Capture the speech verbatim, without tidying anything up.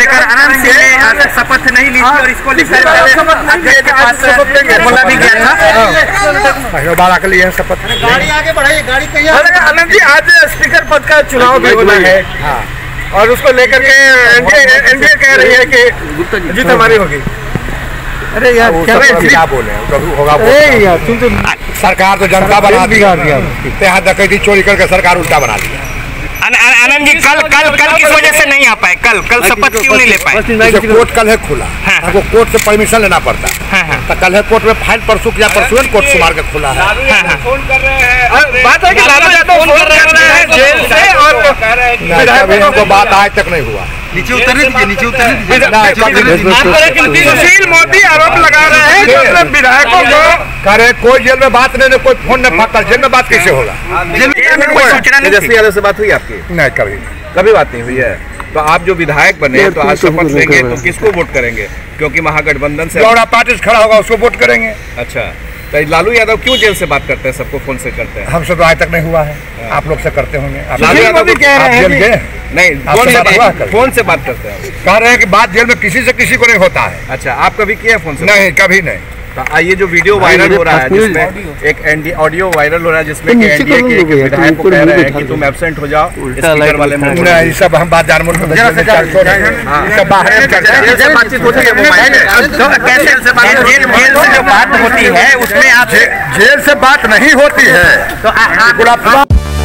लेकर आराम से शपथ नहीं ली और इसको लेकर बोला भी गया था बारह के लिए शपथ। गाड़ी आगे बढ़ाइए, गाड़ी कहीं। आनंद जी, आज स्पीकर पद का चुनाव भी होना है और उसको लेकर के एनडीए कह रही है कि जीत हमारी होगी। अरे यार क्या बोले, होगा यार, तुम तो सरकार तो जनता बना दी, यहाँ डकैती चोरी करके सरकार उल्टा बना दिया। आनंद जी, कल कल कल किस वजह से नहीं आ पाए? कल कल शपथ क्यों नहीं ले पाए? कोर्ट कल है खुला, हमको कोर्ट से परमिशन लेना पड़ता है, तो कल है कोर्ट में फाइल परसों किया, परसों कोर्ट से मार के खुला है। बात है कि लालू यादव फोन कर रहे हैं जेल से और हमको बात आज तक नहीं हुआ। नीचे उतरने दीजिए, नीचे उतरने दीजिए। सुशील मोदी आरोप लगा रहे हैं कि विधायकों को करे कोई जेल में बात नहीं, कोई फोन नहीं फाका, जेल में बात कैसे होगा? कोई सूचना नहीं? तेजस्वी यादव से बात हुई आपकी? नहीं, कभी कभी बात नहीं हुई है। तो आप जो विधायक बने तो आज शपथ लेंगे तो किसको वोट करेंगे? क्योंकि महागठबंधन से गौड़ा पार्टी से खड़ा होगा, उसको वोट करेंगे। अच्छा, तो लालू यादव क्यों जेल से बात करते हैं, सबको फोन से करते हैं? हमसे तो आज तक नहीं हुआ है, आप लोग से करते होंगे। लालू यादव कह रहे हैं नहीं, फोन से फोन से बात करते हैं, कह रहे हैं कि बात जेल में किसी से किसी को नहीं होता है। अच्छा, आप कभी किए फोन से? नहीं, कभी नहीं। तो ये जो वीडियो वायरल हो रहा है जिसमें एक एनडी ऑडियो वायरल हो रहा है जिसमें कि एनडीए के एक विधायक को कह रहे हैं कि तुम एब्सेंट हो जाओ, स्पीकर वाले में नहीं, सब हम बात जान मुल्क में बाहर कैसे बातचीत होती है? कैसे जेल से जो बात होती है उसमें आप जेल से बात नहीं होती है। तो